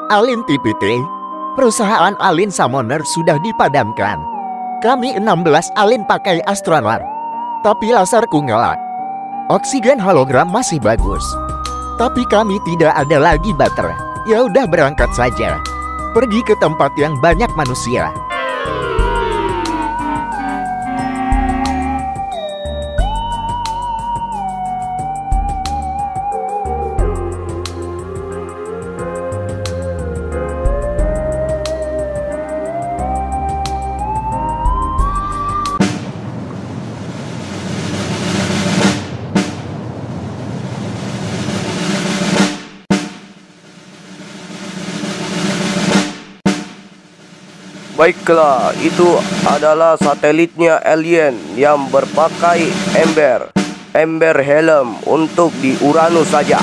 Alien TPT, perusahaan Alien Summoner sudah dipadamkan. Kami 16 alien pakai astronar, tapi laserku ngelak. Oksigen hologram masih bagus, tapi kami tidak ada lagi baterai. Ya udah berangkat saja. Pergi ke tempat yang banyak manusia. Baiklah, itu adalah satelitnya alien yang berpakai ember helm untuk di Uranus saja.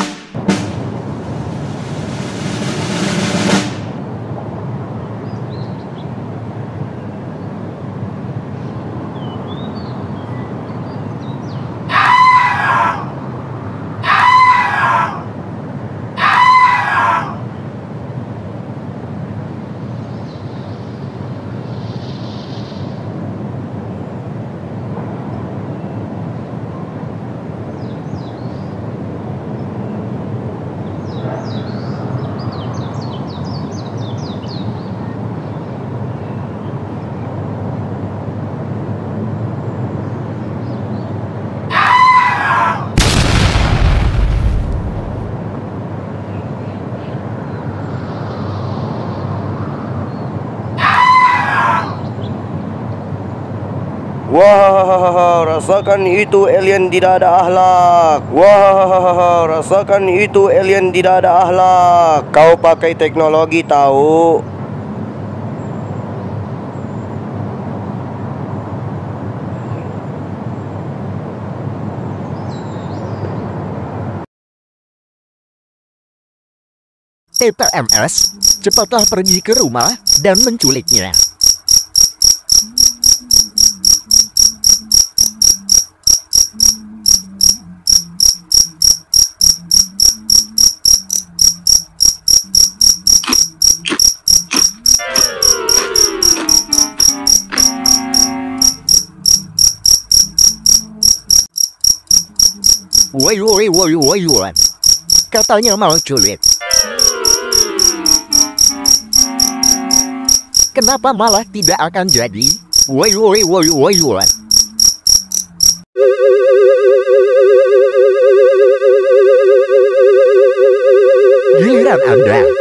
Wah, rasakan itu alien tidak ada akhlak. Wah, rasakan itu alien tidak ada akhlak. Kau pakai teknologi tahu? TPMS, cepatlah pergi ke rumah dan menculiknya. Woi, katanya mau culik. Kenapa malah tidak akan jadi? Woi. Giliran Anda.